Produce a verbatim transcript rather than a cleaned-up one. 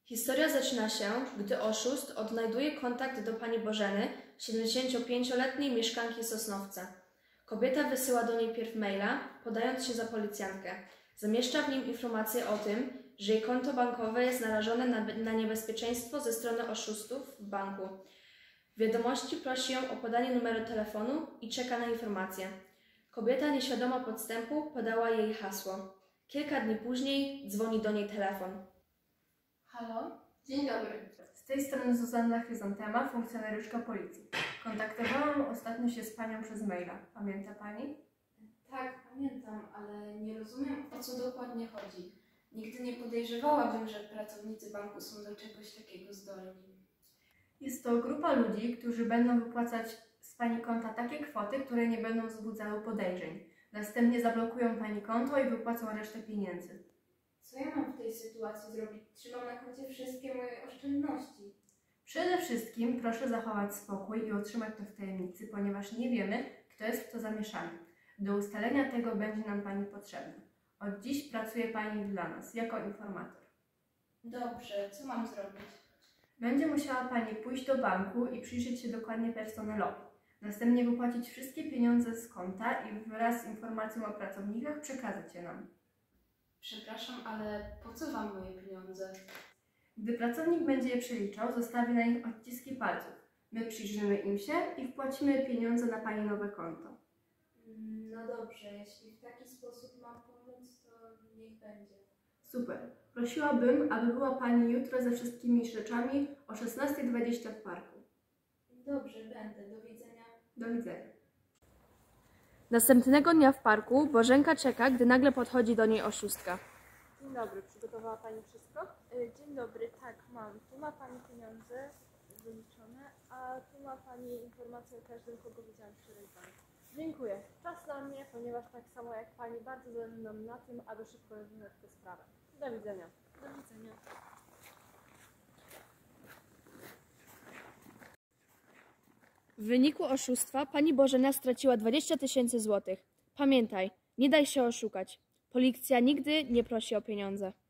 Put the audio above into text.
Historia zaczyna się, gdy oszust odnajduje kontakt do pani Bożeny, siedemdziesięciopięcioletniej mieszkanki Sosnowca. Kobieta wysyła do niej pierw maila, podając się za policjantkę. Zamieszcza w nim informację o tym, że jej konto bankowe jest narażone na, na niebezpieczeństwo ze strony oszustów w banku. W wiadomości prosi ją o podanie numeru telefonu i czeka na informację. Kobieta, nieświadoma podstępu, podała jej hasło. Kilka dni później dzwoni do niej telefon. Halo? Dzień dobry. Z tej strony Zuzanna Chryzantema, funkcjonariuszka policji. Kontaktowałam ostatnio się z panią przez maila. Pamięta pani? Tak, pamiętam, ale nie rozumiem, o co dokładnie chodzi. Nigdy nie podejrzewałabym, że pracownicy banku są do czegoś takiego zdolni. Jest to grupa ludzi, którzy będą wypłacać z pani konta takie kwoty, które nie będą wzbudzały podejrzeń. Następnie zablokują pani konto i wypłacą resztę pieniędzy. Co ja mam w tej sytuacji zrobić? Trzymam na koncie wszystkie moje oszczędności. Przede wszystkim proszę zachować spokój i utrzymać to w tajemnicy, ponieważ nie wiemy, kto jest w to zamieszany. Do ustalenia tego będzie nam pani potrzebna. Od dziś pracuje pani dla nas, jako informator. Dobrze, co mam zrobić? Będzie musiała pani pójść do banku i przyjrzeć się dokładnie personelowi. Następnie wypłacić wszystkie pieniądze z konta i wraz z informacją o pracownikach przekazać je nam. Przepraszam, ale po co wam moje pieniądze? Gdy pracownik będzie je przeliczał, zostawi na nich odciski palców. My przyjrzymy im się i wpłacimy pieniądze na pani nowe konto. No dobrze, jeśli w taki sposób mam pomóc, to niech będzie. Super. Prosiłabym, aby była pani jutro ze wszystkimi rzeczami o szesnasta dwadzieścia w parku. Dobrze, będę. Do widzenia. Do widzenia. Następnego dnia w parku Bożenka czeka, gdy nagle podchodzi do niej oszustka. Dzień dobry, przygotowała pani wszystko? Dzień dobry, tak, mam. Tu ma pani pieniądze wyliczone, a tu ma pani informację o każdym, kogo widziałam wczoraj w banku. Dziękuję. Czas na mnie, ponieważ tak samo jak pani bardzo zależy nam na tym, aby szybko rozwiązać tę sprawę. Do widzenia. Do widzenia. W wyniku oszustwa pani Bożena straciła dwadzieścia tysięcy złotych. Pamiętaj, nie daj się oszukać. Policja nigdy nie prosi o pieniądze.